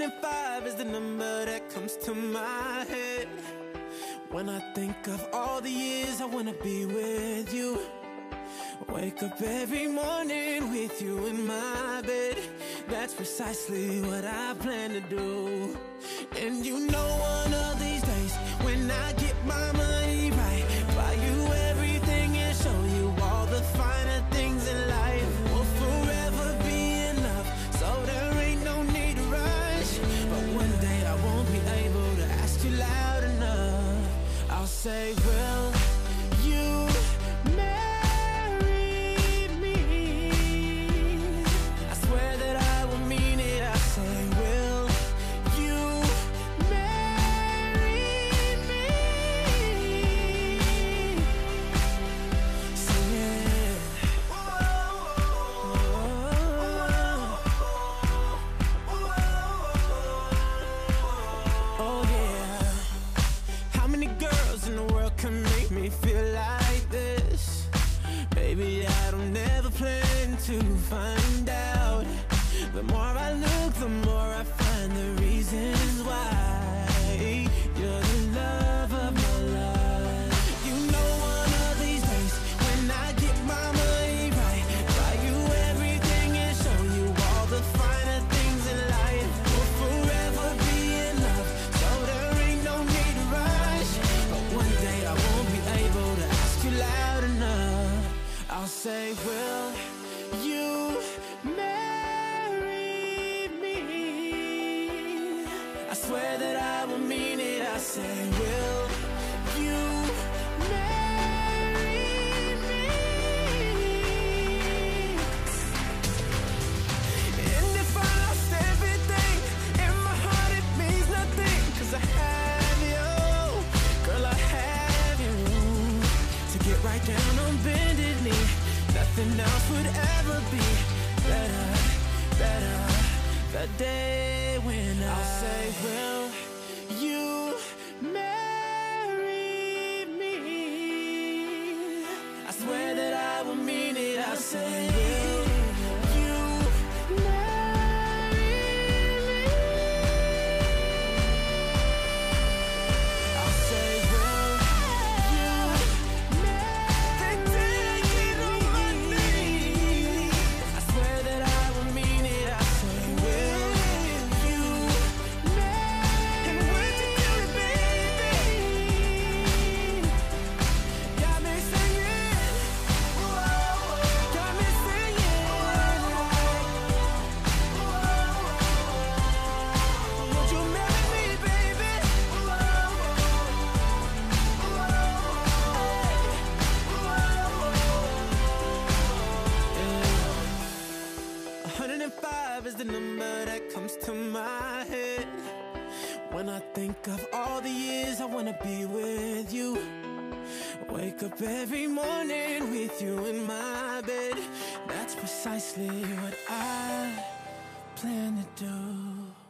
105 is the number that comes to my head when I think of all the years I wanna be with you. Wake up every morning with you in my bed. That's precisely what I plan to do. And you know one of these days, when I get my money right, buy you everything and show you all the finer things in life. Will forever be enough, so there ain't no need to rush. But one day I won't be able to ask you loud enough. I'll say, will you marry me? I swear that I will mean it. I say, will you marry me? Sing it. Oh yeah. How many girls in the world can make me feel like this? Baby, I don't ever plan to find out. The more I look, the more I find the reasons why you're the love of my life. You know one of these days, when I get my money right, buy you everything and show you all the finer things in life. Will forever be enough, so there ain't no need to rush. But one day I won't be able to ask you loud enough. I'll say, will you marry me? I swear that I will mean it. I say, will you marry me? And if I lost everything, in my heart it means nothing, 'cause I have you, girl, I have you. To get right down on bended knee, nothing else would ever be better, better. The day when I'll say, will you marry me? I swear that I will mean it. I say, will you marry me? I'll say, will you marry me? I swear that I will mean it. I say, will you marry? And when you do it, baby, got me singing, got me singing. Would you marry me, baby? 105 is the number that comes to my head when I think of all the years I wanna be with you. Wake up every morning with you in my bed. That's precisely what I plan to do.